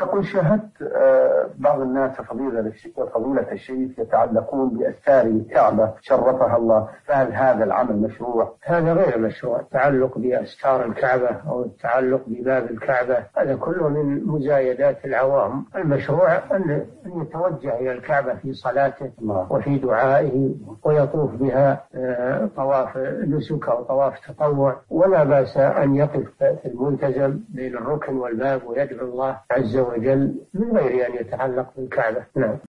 تقول شاهدت بعض الناس فضيلة الشيخ يتعلقون بأستار الكعبة شرفها الله، فهل هذا العمل مشروع؟ هذا غير مشروع. التعلق بأستار الكعبة أو التعلق بباب الكعبة هذا كله من مزايدات العوام. المشروع أن يتوجه إلى الكعبة في صلاته وفي دعائه ويطوف بها طواف نسك أو طواف تطوع، ولا بأس أن يقف في الملتزم بين الركن والباب ويدعو الله عز وجل من غير أن يتعلق بالكعبة. نعم.